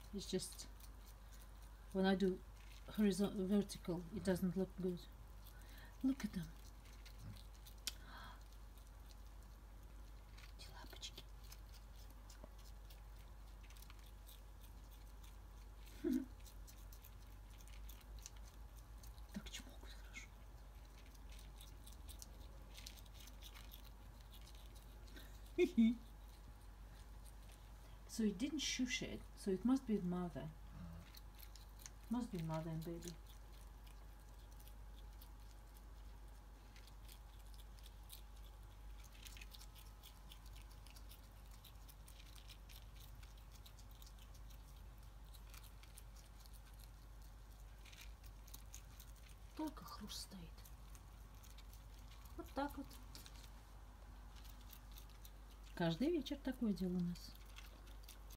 It's just when I do horizontal, vertical, it doesn't look good. Look at them. Лапочки. Так чмокают хорошо. So it didn't shush it, so it must be mother. Must be mother and baby. Только хруст стоит. Вот так вот. Каждый вечер такое дело у нас.